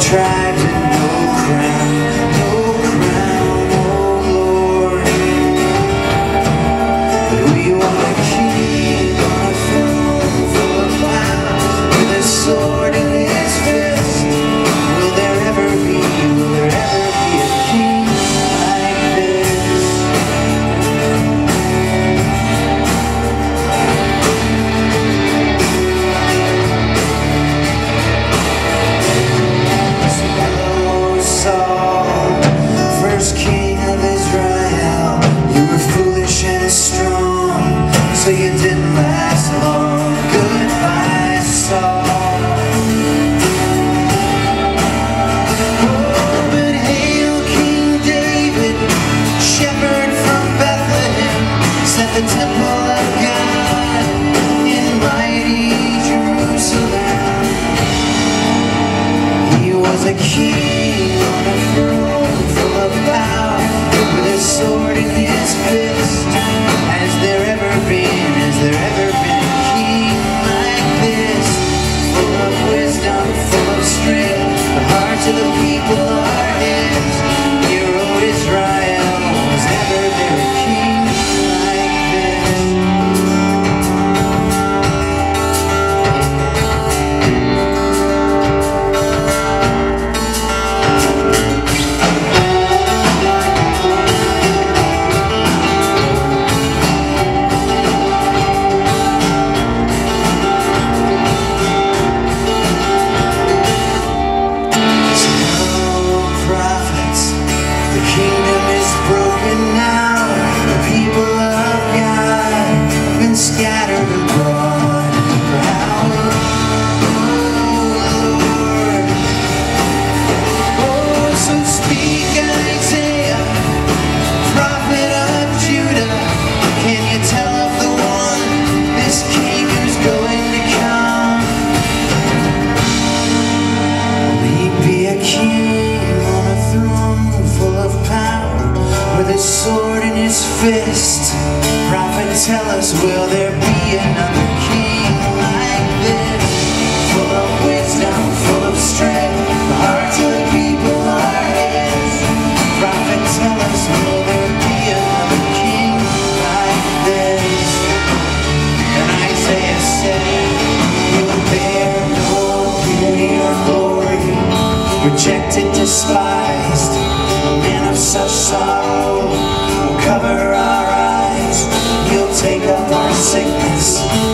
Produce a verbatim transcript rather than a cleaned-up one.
stripes and no crown, no crown, no glory. But we want a king on a throne full of power, with a sword in his fist. Will there ever be, will there ever be a king like this? First king of Israel, you were foolish and strong, so you didn't last long. Goodbye, Saul. Oh, but hail King David, shepherd from Bethlehem, set the temple of God in mighty Jerusalem. He was a king on a throne full of power, with a sword in his fist. Has there ever been, has there ever been a king like this? Full of wisdom, full of strength, the hearts of the people are his. Hero Israel, was ever there a king like this? Scattered abroad, for how long, Lord? Oh, so speak, Isaiah, prophet of Judah. Can you tell of the one, this king who's going to come? Will he be a king on a throne full of power, with a sword in his fist? Prophet, tell us, will there be another king like this? Full of wisdom, full of strength, the hearts of the people are his. Prophet, tell us, will there be another king like this? And Isaiah said, he will bear no beauty or glory, rejected, despised, a man of such sorrow will cover our eyes. He'll take up our sickness